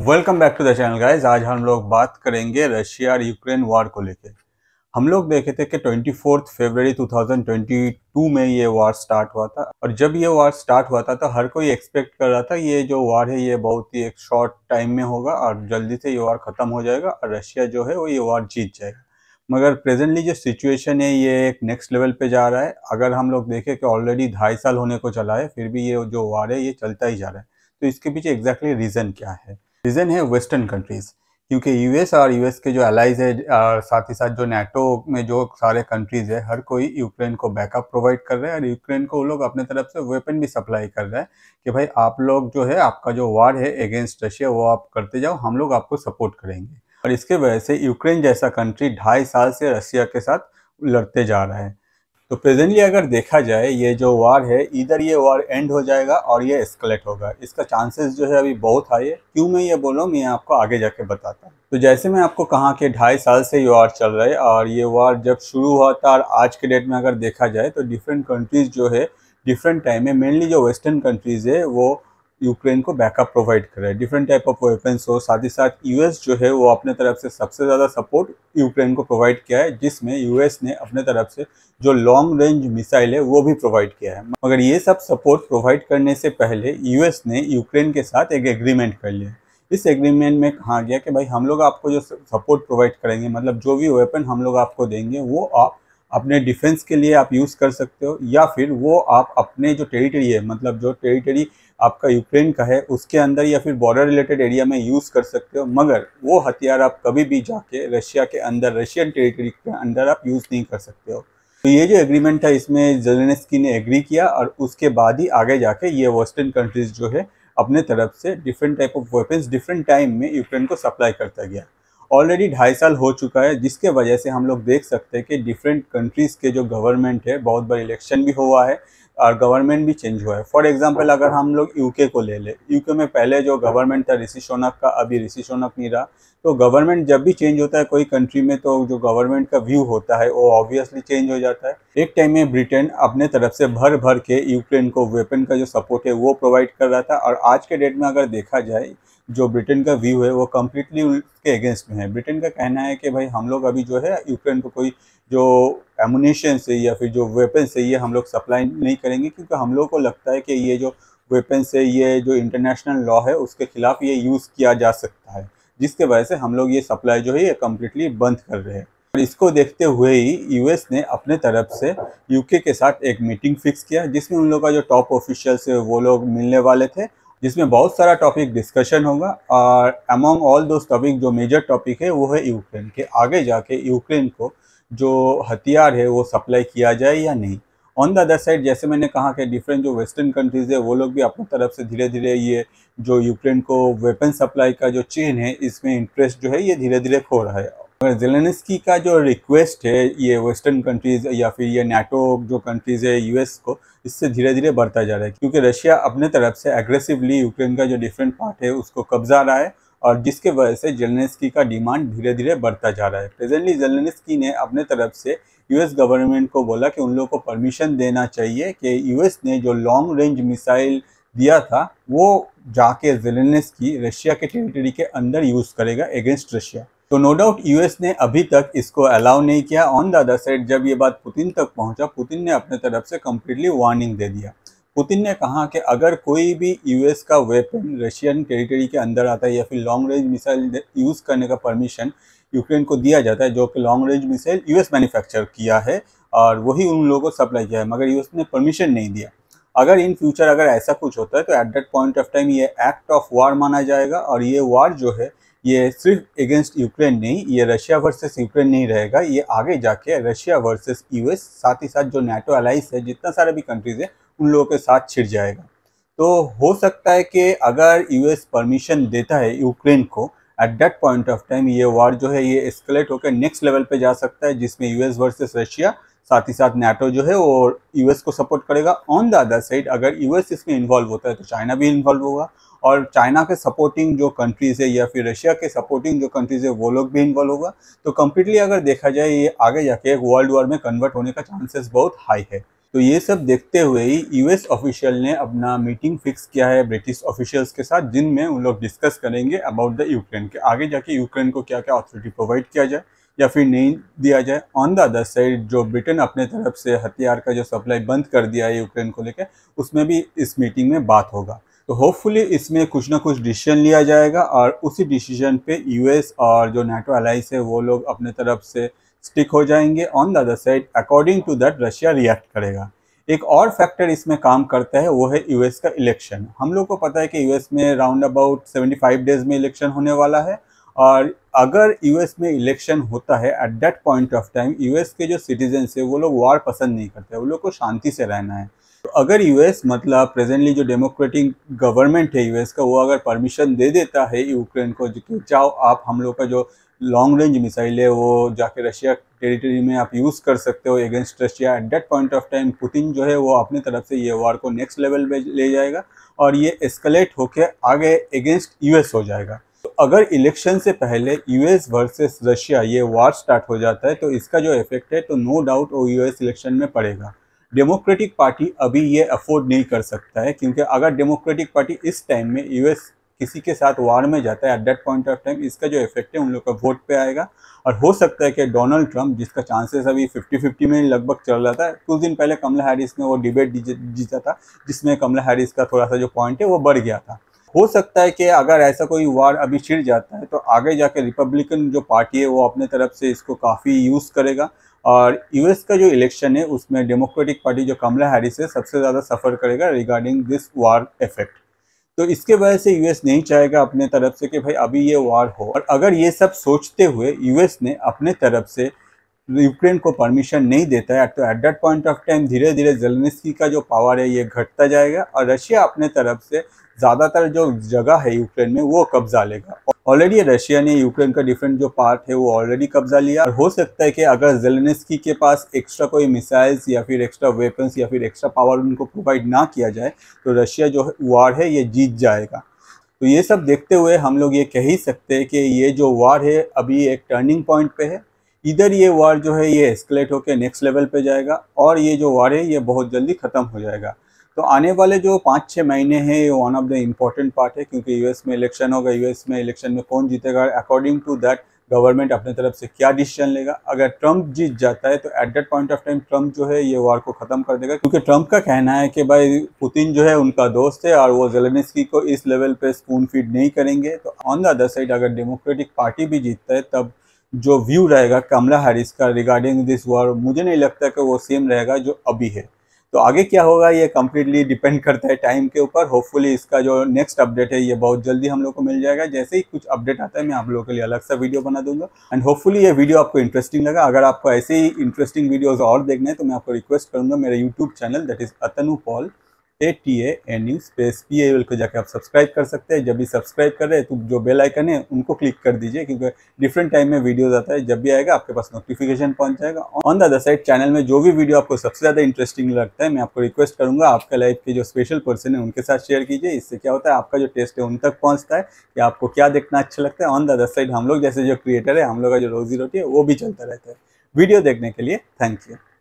Welcome back to the channel guys. आज हम लोग बात करेंगे रशिया और यूक्रेन वॉर को लेके। हम लोग देखे थे कि 24 फरवरी 2022 में ये वॉर स्टार्ट हुआ था, और जब ये वॉर स्टार्ट हुआ था तो हर कोई एक्सपेक्ट कर रहा था ये जो वॉर है ये बहुत ही एक शॉर्ट टाइम में होगा और जल्दी से ये वॉर खत्म हो जाएगा और रशिया जो है वो ये वॉर जीत जाएगा। मगर प्रेजेंटली जो सिचुएशन है ये एक नेक्स्ट लेवल पे जा रहा है। अगर हम लोग देखें कि ऑलरेडी 2.5 साल होने को चला है, फिर भी ये जो वॉर है ये चलता ही जा रहा है। तो इसके पीछे एग्जैक्टली रीज़न क्या है? रीज़न है वेस्टर्न कंट्रीज़, क्योंकि यूएस और यूएस के जो अलाइज है और साथ ही साथ जो नाटो में जो सारे कंट्रीज़ है, हर कोई यूक्रेन को बैकअप प्रोवाइड कर रहा है और यूक्रेन को वो लोग अपने तरफ से वेपन भी सप्लाई कर रहा है कि भाई आप लोग जो है आपका जो वार है अगेंस्ट रशिया वो आप करते जाओ, हम लोग आपको सपोर्ट करेंगे। और इसके वजह से यूक्रेन जैसा कंट्री 2.5 साल से रशिया के साथ लड़ते जा रहा है। तो प्रेजेंटली अगर देखा जाए ये जो वार है, इधर ये वार एंड हो जाएगा और ये एस्केलेट होगा। इसका चांसेस जो है अभी बहुत हाई है। क्यों मैं ये बोल रहा हूँ मैं आपको आगे जाके बताता हूँ। तो जैसे मैं आपको कहा कि 2.5 साल से ये वार चल रहा है, और ये वार जब शुरू हुआ था और आज के डेट में अगर देखा जाए तो डिफरेंट कंट्रीज जो है डिफरेंट टाइम में, मेनली जो वेस्टर्न कंट्रीज है वो यूक्रेन को बैकअप प्रोवाइड कर रहा है, डिफरेंट टाइप ऑफ वेपन्स हो। साथ ही साथ यूएस जो है वो अपने तरफ से सबसे ज़्यादा सपोर्ट यूक्रेन को प्रोवाइड किया है, जिसमें यूएस ने अपने तरफ से जो लॉन्ग रेंज मिसाइल है वो भी प्रोवाइड किया है। मगर ये सब सपोर्ट प्रोवाइड करने से पहले यूएस ने यूक्रेन के साथ एक एग्रीमेंट कर लिया। इस एग्रीमेंट में कहा गया कि भाई हम लोग आपको जो सपोर्ट प्रोवाइड करेंगे, मतलब जो भी वेपन हम लोग आपको देंगे वो आप अपने डिफेंस के लिए आप यूज़ कर सकते हो, या फिर वो आप अपने जो टेरिटरी है, मतलब जो टेरिटरी आपका यूक्रेन का है उसके अंदर या फिर बॉर्डर रिलेटेड एरिया में यूज़ कर सकते हो। मगर वो हथियार आप कभी भी जाके रशिया के अंदर, रशियन टेरिटरी के अंदर आप यूज़ नहीं कर सकते हो। तो ये जो एग्रीमेंट था इसमें जेलेंस्की ने एग्री किया, और उसके बाद ही आगे जाके ये वेस्टर्न कंट्रीज जो है अपने तरफ से different type of weapons different time में यूक्रेन को सप्लाई करता गया। ऑलरेडी 2.5 साल हो चुका है, जिसके वजह से हम लोग देख सकते हैं कि डिफरेंट कंट्रीज़ के जो गवर्नमेंट है, बहुत बार इलेक्शन भी हुआ है और गवर्नमेंट भी चेंज हुआ है। फॉर एग्जांपल अगर हम लोग यूके को ले ले, यूके में पहले जो गवर्नमेंट था ऋषि सुनक का, अभी ऋषि सुनक नहीं रहा। तो गवर्नमेंट जब भी चेंज होता है कोई कंट्री में, तो जो गवर्नमेंट का व्यू होता है वो ऑब्वियसली चेंज हो जाता है। एक टाइम में ब्रिटेन अपने तरफ से भर भर के यूक्रेन को वेपन का जो सपोर्ट है वो प्रोवाइड कर रहा था, और आज के डेट में अगर देखा जाए जो ब्रिटेन का व्यू है वो कम्प्लीटली उसके अगेंस्ट में है। ब्रिटेन का कहना है कि भाई हम लोग अभी जो है यूक्रेन को कोई जो एमुनेशन से या फिर जो वेपन से ये हम लोग सप्लाई नहीं करेंगे, क्योंकि हम लोग को लगता है कि ये जो वेपन से ये जो इंटरनेशनल लॉ है उसके खिलाफ ये यूज़ किया जा सकता है, जिसके वजह से हम लोग ये सप्लाई जो है ये कम्प्लीटली बंद कर रहे हैं। और इसको देखते हुए ही यूएस ने अपने तरफ से यूके के साथ एक मीटिंग फिक्स किया, जिसमें उन लोगों का जो टॉप ऑफिशियल्स है वो लोग मिलने वाले थे, जिसमें बहुत सारा टॉपिक डिस्कशन होगा। और अमॉन्ग ऑल दोज टॉपिक जो मेजर टॉपिक है वो है यूक्रेन के आगे जाके यूक्रेन को जो हथियार है वो सप्लाई किया जाए या नहीं। ऑन द अदर साइड, जैसे मैंने कहा कि डिफरेंट जो वेस्टर्न कंट्रीज़ है वो लोग भी अपनी तरफ से धीरे धीरे ये जो यूक्रेन को वेपन सप्लाई का जो चेन है इसमें इंटरेस्ट जो है ये धीरे धीरे खो रहा है। और जेलेंस्की का जो रिक्वेस्ट है ये वेस्टर्न कंट्रीज़ या फिर ये नाटो जो कंट्रीज़ है यूएस को, इससे धीरे धीरे बढ़ता जा रहा है, क्योंकि रशिया अपने तरफ से एग्रेसिवली यूक्रेन का जो डिफरेंट पार्ट है उसको कब्जा रहा है, और जिसके वजह से जेलेंस्की का डिमांड धीरे धीरे बढ़ता जा रहा है। प्रेजेंटली जेलेंस्की ने अपने तरफ से यूएस गवर्नमेंट को बोला कि उन लोगों को परमिशन देना चाहिए कि यूएस ने जो लॉन्ग रेंज मिसाइल दिया था वो जाके जेलेंस्की रशिया के टेरिटरी के अंदर यूज़ करेगा अगेंस्ट रशिया। तो नो डाउट यूएस ने अभी तक इसको अलाउ नहीं किया। ऑन द अदर साइड जब ये बात पुतिन तक पहुंचा, पुतिन ने अपने तरफ से कम्प्लीटली वार्निंग दे दिया। पुतिन ने कहा कि अगर कोई भी यूएस का वेपन रशियन टेरिटरी के अंदर आता है या फिर लॉन्ग रेंज मिसाइल यूज़ करने का परमिशन यूक्रेन को दिया जाता है, जो कि long range missile US manufacture किया है और वही उन लोगों को सप्लाई किया है, मगर यूएस ने परमिशन नहीं दिया। अगर इन फ्यूचर अगर ऐसा कुछ होता है तो at that point of time ये एक्ट ऑफ वार माना जाएगा, और ये वार जो है ये सिर्फ अगेंस्ट यूक्रेन नहीं, ये रशिया वर्सेस यूक्रेन नहीं रहेगा, ये आगे जाके रशिया वर्सेस यूएस, साथ ही साथ जो नाटो अलाइंस है जितना सारे भी कंट्रीज है उन लोगों के साथ छिड़ जाएगा। तो हो सकता है कि अगर यूएस परमिशन देता है यूक्रेन को, at that point of time ये वार जो है ये एस्केलेट होकर नेक्स्ट लेवल पे जा सकता है, जिसमें यूएस वर्सेस रशिया, साथ ही साथ नाटो जो है वो यूएस को सपोर्ट करेगा। ऑन द अदर साइड अगर यूएस इसमें इन्वॉल्व होता है तो चाइना भी इन्वॉल्व होगा, और चाइना के सपोर्टिंग जो कंट्रीज है या फिर रशिया के सपोर्टिंग जो कंट्रीज है वो लोग भी इन्वॉल्व होगा। तो कम्प्लीटली अगर देखा जाए ये आगे जाके एक वर्ल्ड वॉर में कन्वर्ट होने का चांसेस बहुत हाई है। तो ये सब देखते हुए ही यूएस ऑफिशियल ने अपना मीटिंग फिक्स किया है ब्रिटिश ऑफिशियल्स के साथ, जिनमें उन लोग डिस्कस करेंगे अबाउट द यूक्रेन के आगे जाके यूक्रेन को क्या क्या अथॉरिटी प्रोवाइड किया जाए या फिर नहीं दिया जाए। ऑन द अदर साइड जो ब्रिटेन अपने तरफ से हथियार का जो सप्लाई बंद कर दिया है यूक्रेन को लेकर, उसमें भी इस मीटिंग में बात होगा। तो होपफुली इसमें कुछ ना कुछ डिसीजन लिया जाएगा और उसी डिसीजन पे यूएस और जो नाटो अलाइज है वो लोग अपने तरफ से स्टिक हो जाएंगे। On the other side according to that Russia react करेगा। एक और फैक्टर इसमें काम करता है, वो है यूएस का इलेक्शन। हम लोग को पता है कि यूएस में राउंड अबाउट 75 डेज में इलेक्शन होने वाला है, और अगर यूएस में इलेक्शन होता है at that point of time, US के जो सिटीजन्स है वो लोग वार पसंद नहीं करते, वो लोग को शांति से रहना है। तो अगर यूएस मतलब प्रेजेंटली जो डेमोक्रेटिक गवर्नमेंट है यूएस का, वो अगर परमिशन दे देता है यूक्रेन को कि जाओ आप हम लोग का जो लॉन्ग रेंज मिसाइल है वो जाके रशिया टेरिटरी में आप यूज़ कर सकते हो against Russia, at that point of time Putin जो है वो अपनी तरफ से ये वार को नेक्स्ट लेवल पे ले जाएगा और ये एस्केलेट होकर आगे अगेंस्ट यूएस हो जाएगा। तो अगर इलेक्शन से पहले यूएस वर्सेस रशिया ये वार स्टार्ट हो जाता है तो इसका जो इफेक्ट है तो नो डाउट वो यूएस इलेक्शन में पड़ेगा। डेमोक्रेटिक पार्टी अभी ये अफोर्ड नहीं कर सकता है, क्योंकि अगर डेमोक्रेटिक पार्टी इस टाइम में यूएस किसी के साथ वार में जाता है at that point of time, इसका जो इफेक्ट है उन लोग का वोट पे आएगा। और हो सकता है कि डोनाल्ड ट्रंप, जिसका चांसेस अभी 50-50 में लगभग चल रहा था, कुछ दिन पहले कमला हैरिस ने वो डिबेट जीता था जिसमें कमला हैरिस का थोड़ा सा जो पॉइंट है वो बढ़ गया था। हो सकता है कि अगर ऐसा कोई वार अभी छिड़ जाता है तो आगे जाके रिपब्लिकन जो पार्टी है वो अपने तरफ से इसको काफ़ी यूज़ करेगा, और यूएस का जो इलेक्शन है उसमें डेमोक्रेटिक पार्टी जो कमला हैरिस है सबसे ज़्यादा सफ़र करेगा रिगार्डिंग दिस वार इफेक्ट। तो इसके वजह से यूएस नहीं चाहेगा अपने तरफ से कि भाई अभी ये वार हो, और अगर ये सब सोचते हुए यूएस ने अपने तरफ से यूक्रेन को परमिशन नहीं देता है तो at that point of time धीरे धीरे ज़ेलेंस्की का जो पावर है ये घटता जाएगा और रशिया अपने तरफ से ज़्यादातर जो जगह है यूक्रेन में वो कब्जा लेगा। ऑलरेडी रशिया ने यूक्रेन का डिफरेंट जो पार्ट है वो ऑलरेडी कब्जा लिया, और हो सकता है कि अगर ज़ेलेंस्की के पास एक्स्ट्रा कोई मिसाइल्स या फिर एक्स्ट्रा वेपन्स या फिर एक्स्ट्रा पावर उनको प्रोवाइड ना किया जाए तो रशिया जो वार है ये जीत जाएगा। तो ये सब देखते हुए हम लोग ये कह ही सकते हैं कि ये जो वार है अभी एक टर्निंग पॉइंट पे है। इधर ये वार जो है ये एस्केलेट होकर नेक्स्ट लेवल पे जाएगा और ये जो वार है ये बहुत जल्दी ख़त्म हो जाएगा। तो आने वाले जो 5-6 महीने हैं ये one of the important part है, क्योंकि यूएस में इलेक्शन होगा। यूएस में इलेक्शन में कौन जीतेगा, अकॉर्डिंग टू दैट गवर्नमेंट अपने तरफ से क्या डिसीजन लेगा। अगर ट्रंप जीत जाता है तो at that point of time Trump जो है ये वार को ख़त्म कर देगा, क्योंकि ट्रंप का कहना है कि भाई पुतिन जो है उनका दोस्त है और वो ज़ेलेंस्की को इस लेवल पे स्पून फीड नहीं करेंगे। तो ऑन द अदर साइड अगर डेमोक्रेटिक पार्टी भी जीतता है तब जो व्यू रहेगा कमला हैरिस का रिगार्डिंग दिस वार, मुझे नहीं लगता कि वो सेम रहेगा जो अभी है। तो आगे क्या होगा ये कम्प्लीटली डिपेंड करता है टाइम के ऊपर। होपफुली इसका जो नेक्स्ट अपडेट है ये बहुत जल्दी हम लोग को मिल जाएगा। जैसे ही कुछ अपडेट आता है मैं आप लोगों के लिए अलग सा वीडियो बना दूंगा। एंड होपफुली ये वीडियो आपको इंटरेस्टिंग लगा। अगर आपको ऐसे ही इंटरेस्टिंग वीडियोस और देखने हैं तो मैं आपको रिक्वेस्ट करूंगा मेरे YouTube channel that is Atanu Pal ATANU space PAL को जाकर आप सब्सक्राइब कर सकते हैं। जब भी सब्सक्राइब कर रहे हैं तो जो बेल आइकन है उनको क्लिक कर दीजिए, क्योंकि डिफरेंट टाइम में वीडियोस आता है, जब भी आएगा आपके पास नोटिफिकेशन पहुंच जाएगा। On the other side channel में जो भी वीडियो आपको सबसे ज़्यादा इंटरेस्टिंग लगता है मैं आपको रिक्वेस्ट करूंगा आपके लाइफ के जो स्पेशल पर्सन है उनके साथ शेयर कीजिए। इससे क्या होता है आपका जो टेस्ट है उन तक पहुँचता है कि आपको क्या देखना अच्छा लगता है। ऑन द अदर साइड हम लोग जैसे जो क्रिएटर है हम लोग का जो रोजी रोटी है वो भी चलता रहता है। वीडियो देखने के लिए थैंक यू।